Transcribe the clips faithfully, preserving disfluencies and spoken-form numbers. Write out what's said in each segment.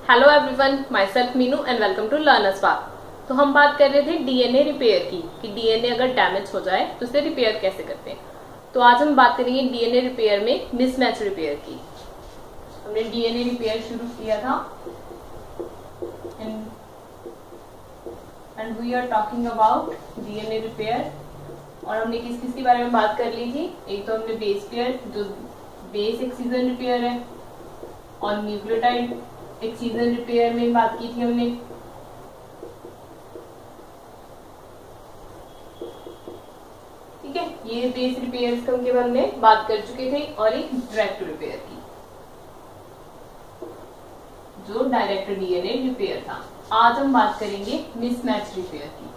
Hello everyone, myself Meenu and welcome to Learners Path. तो हम बात कर रहे थे डीएनए रिपेयर की कि डीएनए अगर डैमेज हो जाए तो उसे रिपेयर कैसे करते हैं। तो आज हम बात करेंगे डीएनए रिपेयर में मिसमैच रिपेयर की। हमने डीएनए रिपेयर शुरू किया था and we are talking about DNA repair. और हमने किस किस के बारे में बात कर ली थी। एक तो हमने बेस पेयर जो बेस एक्सीजन रिपेयर है, और न्यूक्लियोटाइड एक्सीजन रिपेयर में बात की थी हमने। ठीक है, ये बेस रिपेयर के बारे में बात कर चुके थे। और एक डायरेक्ट रिपेयर की जो डायरेक्ट डीएनए रिपेयर था। आज हम बात करेंगे मिसमैच रिपेयर की।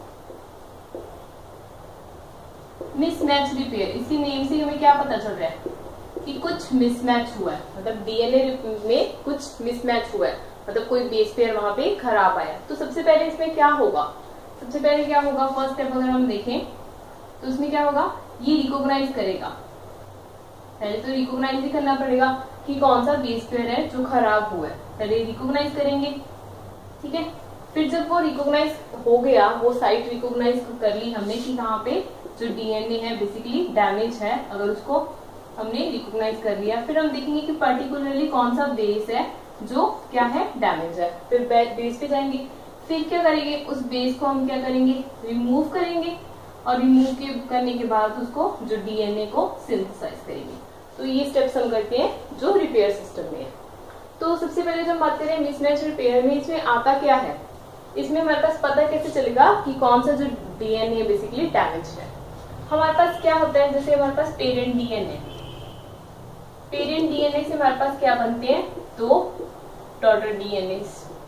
मिसमैच रिपेयर, इसी नेम से हमें क्या पता चल रहा है कि कुछ मिसमैच हुआ है, मतलब डीएनए में कुछ मिसमैच हुआ है, मतलब कोई बेस पेयर वहां पे खराब आया। तो सबसे पहले इसमें क्या होगा, सबसे पहले क्या होगा, फर्स्ट स्टेप अगर हम देखें तो उसमें क्या होगा, ये रिकॉग्नाइज करेगा। पहले तो रिकॉग्नाइज ही करना पड़ेगा कि कौन सा बेस पेयर है जो खराब हुआ है, पहले रिकॉग्नाइज करेंगे। ठीक है, फिर जब वो रिकॉग्नाइज हो गया, वो साइट रिकॉग्नाइज कर ली हमने कि यहाँ पे जो डीएनए है बेसिकली डैमेज है, अगर उसको हमने रिकॉग्नाइज कर लिया, फिर हम देखेंगे कि पर्टिकुलरली कौन सा बेस है जो क्या है डैमेज है। फिर बेस पे जाएंगे, फिर क्या करेंगे, उस बेस को हम क्या करेंगे, रिमूव करेंगे। और रिमूव के करने के बाद उसको जो डीएनए को सिंथेसाइज करेंगे। तो ये स्टेप्स हम करते हैं जो रिपेयर सिस्टम में है। तो सबसे पहले जो हम बात करें मिसमैच रिपेयर में, इसमें आता क्या है, इसमें हमारे पास पता कैसे चलेगा कि कौन सा जो डीएनए बेसिकली डैमेज है। हमारे पास क्या होता है, जैसे हमारे पास पेरेंट डीएनए, पेरेंट डीएनए से हमारे पास क्या बनते हैं, दो डॉटर डीएनए।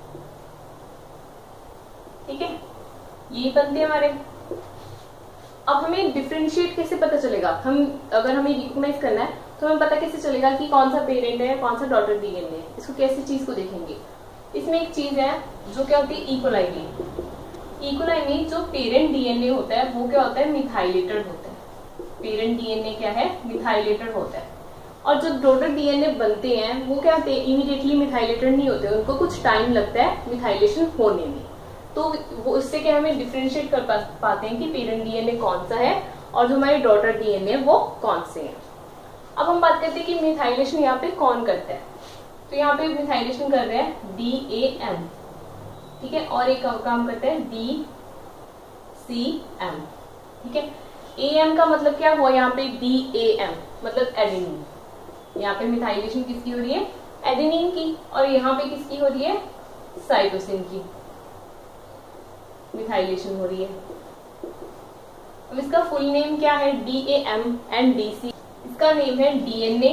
ठीक है, ये बनते हैं हमारे। अब हमें डिफरेंशिएट कैसे पता चलेगा, हम अगर हमें रिकॉग्नाइज करना है तो हमें पता कैसे चलेगा कि कौन सा पेरेंट है कौन सा डॉटर डीएनए है। इसको कैसी चीज को देखेंगे, इसमें एक चीज है जो क्या होती है, इकोलाई में। इकोलाई में जो पेरेंट डीएनए होता है वो क्या होता है, मिथाइलेटेड होता है। पेरेंट डीएनए क्या है, मिथाइलेटेड होता है। और जब डॉटर डीएनए बनते हैं वो क्या होते हैं, इमीडिएटली मिथाइलेटेड नहीं होते, उनको कुछ टाइम लगता है मिथाइलेशन होने में। तो वो इससे क्या हमें डिफरेंशिएट कर पा, पाते हैं कि पेरेंट डीएनए कौन सा है और जो हमारे डॉटर डीएनए वो कौन से हैं। अब हम बात करते हैं कि मिथाइलेशन यहाँ पे कौन करता है। तो यहाँ पे मिथाइलेशन कर रहे हैं डी ए एम। ठीक है, और एक काम करते हैं डी सी एम। ठीक है, ए एम का मतलब क्या हुआ, यहाँ पे डी ए एम मतलब एडेनिन। यहाँ पे मिथाइलेशन किसकी हो रही है, एडेनिन की। और यहाँ पे किसकी हो रही है, साइटोसिन की मिथाइलेशन हो रही है। अब इसका फुल नेम क्या है, D A M and D C. इसका नेम है डीएनए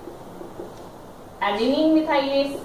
एडेनिन मिथाइलेस,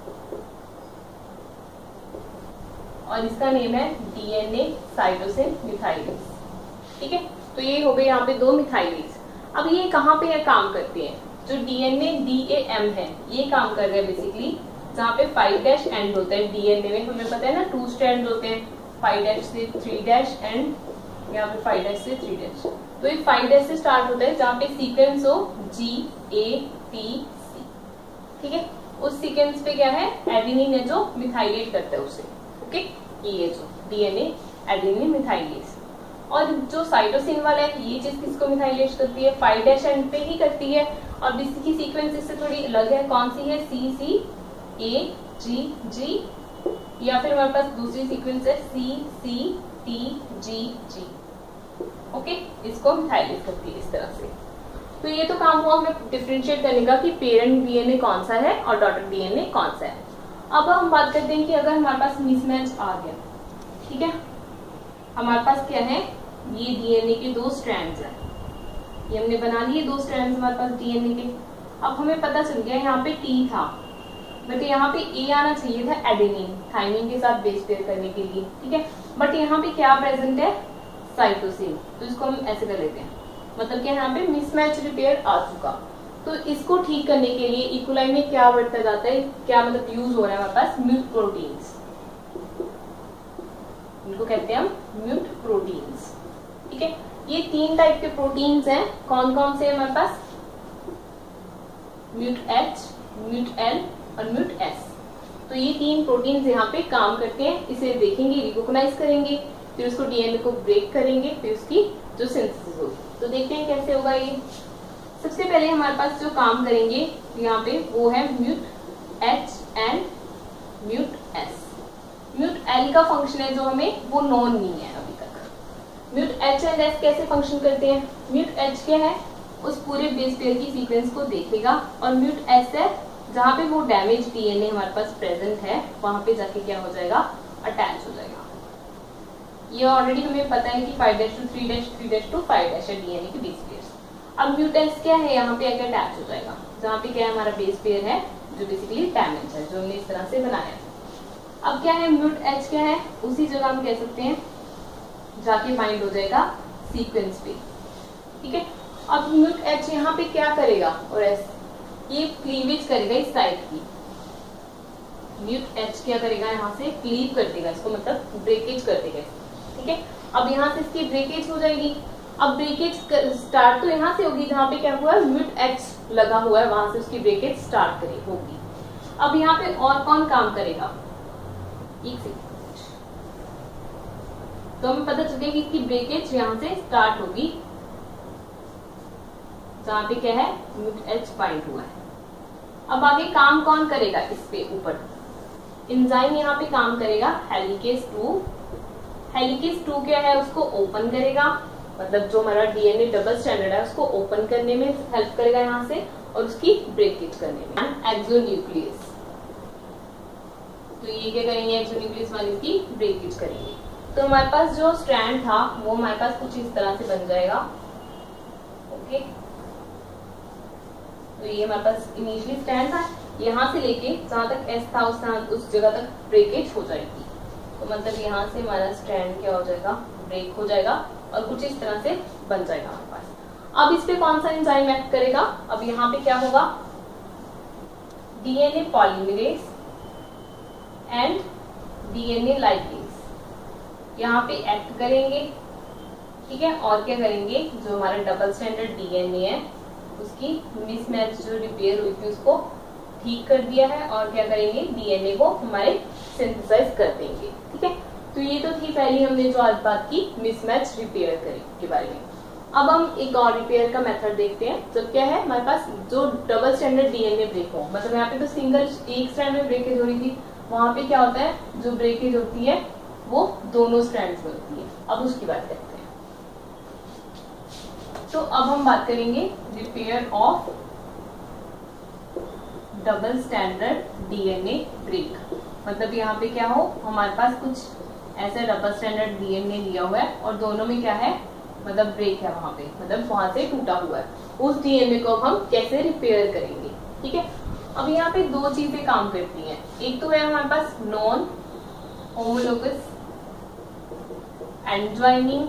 और इसका नेम है डीएनए साइटोसिन मिथाइलेस। ठीक है, तो ये हो गए यहाँ पे दो मिथाइलेस। अब ये कहाँ पे काम करते हैं, जो डीएनए डी ए एम है ये काम कर रहे हैं बेसिकली जहाँ पे फाइव डैश एंड होता है। डीएनए में हमें पता है ना, टू स्ट्रैंड होते हैं, फाइव डैश से थ्री डैश एंड यहाँ पे फाइव डैश से थ्री डैश। तो ये फाइव डैश से स्टार्ट होता है जहाँ पे सीक्वेंस हो जी ए टी सी। ठीक है, उस सीक्वेंस पे क्या है, एडेनिन है जो मिथाइलेट करता है उसे। ओके, ये जो डीएनए एडेनिन मिथाइलेस। और जो साइटोसिन वाला है ये चीज किसको मिथाइलेट करती है, फाइव डैश एंड पे ही करती है। और इसकी सीक्वेंस इससे थोड़ी अलग है, कौन सी है, सी सी ए जी जी, या फिर हमारे पास दूसरी सीक्वेंस है C C T G G. Okay, इसको मिथाइलेट करती है इस तरह से। तो ये तो काम हुआ हमें डिफरेंशिएट करने का कि पेरेंट डीएनए कौन सा है और डॉटर डीएनए कौन सा है। अब हम बात करते हैं कि अगर हमारे पास मिसमैच आ गया, ठीक है, हमारे पास क्या है, ये डीएनए के दो स्ट्रैंड्स हैं, ये हमने बना लिए दो स्ट्रैंड्स हमारे पास डीएनए के। अब हमें पता चल गया यहाँ पे टी था, बट यहाँ पे ए आना चाहिए था एडेनिन, थाइमिन के साथ बेस पेयर करने के लिए। ठीक है, बट यहाँ पे क्या प्रेजेंट है, साइटोसिन। तो इसको हम ऐसे कर लेते हैं, मतलब कि यहाँ पे मिसमैच रिपेयर आ चुका। तो इसको ठीक करने के लिए इकोलाई में क्या बरता जाता है, क्या मतलब यूज हो रहा है हमारे पास, म्यूट प्रोटीन्स। इनको कहते हैं हम म्यूट प्रोटीन्स। ठीक है, ये तीन टाइप के प्रोटीन्स हैं, कौन कौन से हमारे पास, म्यूट एच, म्यूट एल और म्यूट एस। तो ये तीन प्रोटीन्स यहाँ पे काम करते हैं, इसे देखेंगे, रिकॉग्नाइज करेंगे, फिर उसको डीएनए को ब्रेक करेंगे, फिर उसकी जो सिंथेसिस होगी। तो देखते हैं कैसे होगा ये। सबसे पहले हमारे पास जो काम करेंगे यहाँ पे वो है mut H and mut S. Mut L का फंक्शन है जो हमें वो नॉन नहीं है अभी तक। म्यूट एच एंड एस कैसे फंक्शन करते हैं? म्यूट एच क्या है, उस पूरे बेस पेयर की सीक्वेंस को देखेगा, और म्यूट एस है जहाँ पे वो डैमेज डीएनए हमारे पास प्रेजेंट है वहां पे जाके क्या हो जाएगा, अटैच हो जाएगा। ये ऑलरेडी हमें पता है कि five dash to three dash three dash to five dash है डीएनए की बेस पेयर। अब म्यूट एस क्या है, यहाँ पे आके अटैच हो जाएगा जहाँ पे क्या है, हमारा बेस पेयर है जो बेसिकली डैमेज है, जो हमने इस तरह से बनाया है। अब क्या है, म्यूट एच क्या है, उसी जगह हम कह सकते हैं जाके बाइंड हो जाएगा सीक्वेंस पे। ठीक है, अब म्यूट एच यहाँ पे क्या करेगा, और एस ये क्लीवेज करेगा इस साइड की। म्यूट एच क्या करेगा, यहाँ से क्लीव कर देगा इसको, मतलब ब्रेकेज कर देगा। ठीक है, अब यहाँ से इसकी ब्रेकेज हो जाएगी। अब ब्रेकेज स्टार्ट तो यहाँ से होगी जहाँ पे क्या हुआ है, म्यूट एच लगा हुआ है, वहां से उसकी ब्रेकेज स्टार्ट करी होगी। अब यहाँ पे और कौन काम करेगा, एक सेकंड, तो हमें पता चल गया कि इसकी ब्रेकेज यहाँ से स्टार्ट होगी जहाँ पे क्या है, म्यूट एच बाइंड हुआ है। अब आगे काम कौन करेगा इस पे ऊपर, एंजाइम यहाँ पे काम करेगा हेलिकेज टू। हेलिकेज टू क्या है, उसको ओपन करेगा, मतलब जो हमारा डीएनए डबल स्टैंडर्ड है उसको ओपन करने में हेल्प करेगा यहाँ से, और उसकी ब्रेकेज करने में। एक्सोन्यूक्लियस, तो ये क्या करेंगे, एक्सोन्यूक्लियस वाले की ब्रेकेज करेंगे। तो हमारे पास जो स्ट्रैंड था वो हमारे पास कुछ इस तरह से बन जाएगा। ओके, तो ये हमारे पास इनिशियली स्ट्रैंड था, यहाँ से लेके जहां तक एस था उस उस जगह तक ब्रेकेज हो जाएगी। तो मतलब यहाँ से हमारा स्ट्रैंड क्या हो जाएगा, ब्रेक हो जाएगा, और कुछ इस तरह से बन जाएगा हमारे पास। अब इस पे कौन सा एंजाइम एक्ट करेगा, अब यहाँ पे क्या होगा, DNA polymerase and DNA ligase यहाँ पे एक्ट करेंगे। ठीक है, और क्या करेंगे, जो हमारा डबल स्टैंडर्ड डीएनए है उसकी मिसमैच जो रिपेयर हुई थी उसको ठीक कर दिया है, और क्या करेंगे, डीएनए को हमारे सिंथेसाइज कर देंगे। ठीक है, तो ये तो थी पहली हमने जो आज बात की मिसमैच रिपेयर करें के बारे में। अब हम एक और रिपेयर का मेथड देखते हैं। जब क्या है, हमारे पास जो डबल स्टैंडर्ड डीएनए ब्रेक हो, मतलब यहाँ पे तो सिंगल एक स्ट्रैंड में ब्रेकेज हो रही थी, वहां पे क्या होता है, जो ब्रेकेज होती है वो दोनों स्ट्रैंड्स में होती है। अब उसकी बात करते हैं। तो अब हम बात करेंगे repair of double standard DNA break. मतलब यहाँ पे क्या हो, हमारे पास कुछ ऐसा डबल स्टैंडर्ड डीएनए दिया हुआ है और दोनों में क्या है, मतलब ब्रेक है वहां पे, मतलब वहां से टूटा हुआ है। उस डीएनए को हम कैसे रिपेयर करेंगे। ठीक है, अब यहाँ पे दो चीजें काम करती हैं। एक तो है हमारे पास नॉन होमोलोगस एंजाइनिंग,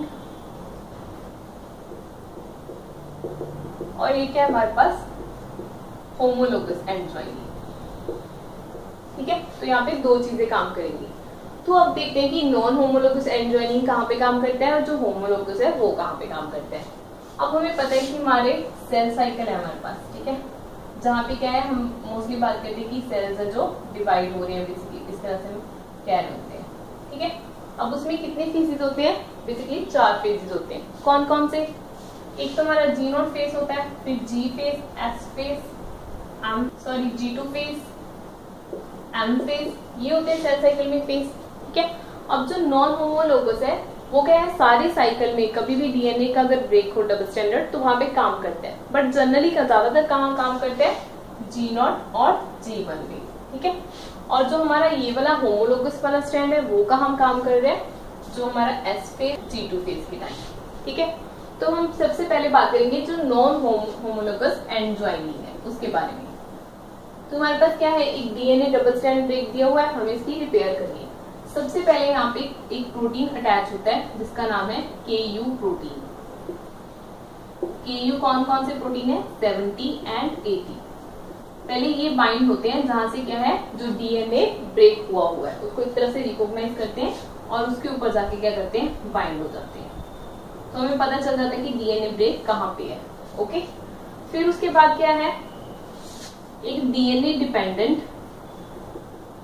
और एक है हमारे पास होमोलोगस एंजाइनिंग। ठीक है, तो यहाँ पे दो चीजें काम करेंगी। तो अब देखते हैं कि नॉन होमोलोगस एंजाइनिंग कहाँ पे काम करता है और जो होमोलोगस है वो कहाँ पे काम करता है। अब हमें पता है कि हमारे सेल साइकिल है हमारे पास, ठीक है, जहाँ पे क्या है, हम मोस्टली बात करते हैं कि सेल्स है जो डिवाइड हो रहे हैं, बेसिकली इस तरह से हम कह रहे होते हैं। ठीक है, अब उसमें कितने फेजेस होते हैं, बेसिकली चार फेजेस होते हैं। कौन कौन से, एक तो हमारा जी नोट फेज होता है, फिर G phase, S phase, M sorry G two phase, M phase, ये होते हैं सेल साइकिल में फेज। ठीक है, अब जो नॉन होमोलोगस है वो क्या है, सारे साइकिल में कभी भी डीएनए का अगर ब्रेक हो डबल स्टैंडर्ड तो वहां पे काम करते हैं, बट जनरली का ज्यादातर कहाँ काम करते हैं, जी नॉट और जी वन में। ठीक है, और जो हमारा ये वाला होमोलोगस वाला स्ट्रैंड है वो कहाँ काम कर रहे हैं, जो हमारा S phase, G two phase के टाइम। ठीक है, तो हम सबसे पहले बात करेंगे जो नॉन होमोलोगस एंजाइनिंग है उसके बारे में। तो हमारे पास क्या है, एक डीएनए डबल स्टैंड ब्रेक दिया हुआ है, हमें इसकी रिपेयर करनी है। सबसे पहले यहाँ पे एक प्रोटीन अटैच होता है जिसका नाम है के यू प्रोटीन। के यू कौन कौन से प्रोटीन है, सेवेंटी एंड एटी। पहले ये बाइंड होते हैं जहां से क्या है, जो डीएनए ब्रेक हुआ हुआ है उसको एक तरह से रिकॉग्नाइज करते हैं और उसके ऊपर जाके क्या करते हैं, बाइंड हो जाते हैं। तो हमें पता चल जाता है कि डीएनए ब्रेक कहाँ पे है। ओके, फिर उसके बाद क्या है, एक DNA dependent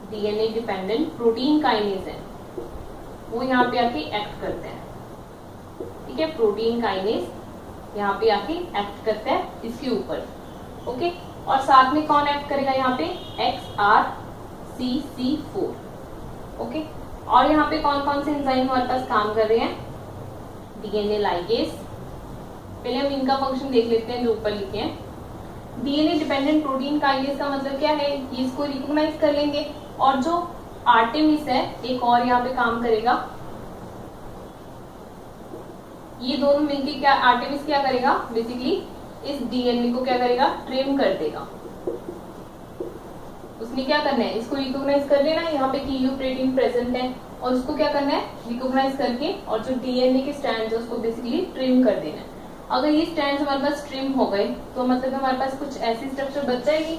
DNA dependent protein kinase है वो यहाँ पे आके एक्ट करते हैं, ठीक है। प्रोटीन काइनेज यहाँ पे आके एक्ट करता है इसके ऊपर, ओके। और साथ में कौन एक्ट करेगा यहाँ पे, X R C C four, okay. और यहाँ पे कौन कौन से एंजाइम हमारे पास काम कर रहे हैं, डीएनए लाइगेज। पहले हम इनका फंक्शन देख लेते हैं जो ऊपर लिखे हैं। डीएनए डिपेंडेंट प्रोटीन काइनेज का मतलब क्या है, ये इसको रिकॉग्नाइज कर लेंगे। और जो आर्टेमिस है एक और यहाँ पे काम करेगा, ये दोनों मिलके क्या, आर्टेमिस क्या करेगा, बेसिकली इस डीएनए को क्या करेगा, ट्रिम कर देगा। उसने क्या करना है, इसको रिकॉग्नाइज कर लेना, यहाँ पे कीयू प्रोटीन प्रेजेंट है, और उसको क्या करना है, रिकॉग्नाइज करके, और जो डीएनए के स्ट्रैंड है उसको बेसिकली ट्रिम कर देना है। अगर ये स्ट्रैंड हमारे पास ट्रिम हो गए तो मतलब हमारे पास कुछ ऐसी स्ट्रक्चर बच जाएगी।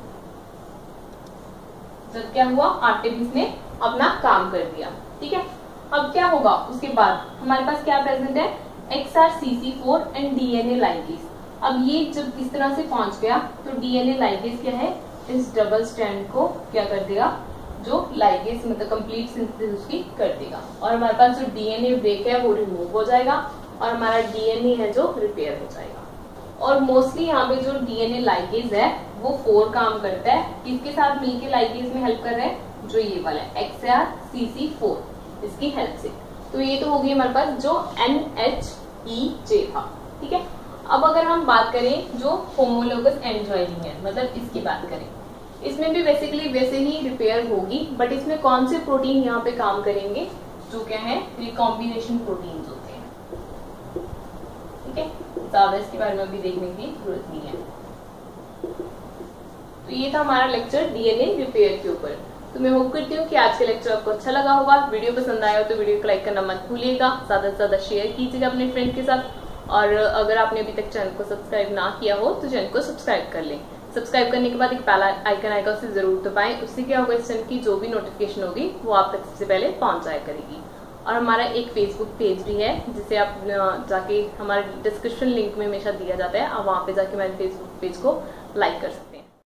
जब क्या हुआ, आर्टेमिस ने अपना काम कर दिया, ठीक है। अब क्या होगा, उसके बाद हमारे पास क्या प्रेजेंट है, X R C C four and DNA ligase. अब ये जब इस तरह से पहुंच गया तो डीएनए लाइगेज क्या है, इस डबल स्ट्रैंड को क्या कर देगा, जो लाइगेज मतलब कंप्लीट सिंथेसिस उसकी कर देगा, और हमारे पास जो डीएनए ब्रेक है वो रिमूव हो जाएगा, और हमारा डीएनए है जो रिपेयर हो जाएगा। और मोस्टली यहाँ पे जो डीएनए लाइगेज है वो फोर काम करता है, किसके साथ मिलके लाइगेज में हेल्प कर रहा है, जो ये वाला है X R C C four, इसकी हेल्प से। तो ये तो होगी हमारे पास जो एन एच ई जे था, ठीक है। अब अगर हम बात करें जो होमोलोगस एंड ज्वाइनिंग है, मतलब इसकी बात करें, इसमें भी बेसिकली वैसे ही रिपेयर होगी, बट इसमें कौन से प्रोटीन यहाँ पे काम करेंगे, जो क्या है, रिकॉम्बिनेशन प्रोटीन होते हैं, ठीक है। ज्यादा इसके बारे में भी देखने की जरूरत नहीं है। तो ये था हमारा लेक्चर डीएनए रिपेयर के ऊपर। तो मैं होप करती हूँ कि आज के लेक्चर आपको अच्छा लगा होगा। वीडियो पसंद आया हो तो वीडियो को लाइक करना मत भूलिएगा, ज्यादा से ज्यादा शेयर कीजिएगा अपने फ्रेंड के साथ, और अगर आपने अभी तक चैनल को सब्सक्राइब ना किया हो तो चैनल को सब्सक्राइब कर लें। सब्सक्राइब करने के बाद एक पहला आइकन आएगा, उसे जरूर दबाएं। उससे क्या होगा, इस चैनल की जो भी नोटिफिकेशन होगी वो आप तक सबसे पहले पहुंच जाया करेगी। और हमारा एक फेसबुक पेज भी है जिसे आप जाके, हमारे डिस्क्रिप्शन लिंक में हमेशा दिया जाता है, आप वहां पे जाके हमारे फेसबुक पेज को लाइक कर सकते हैं।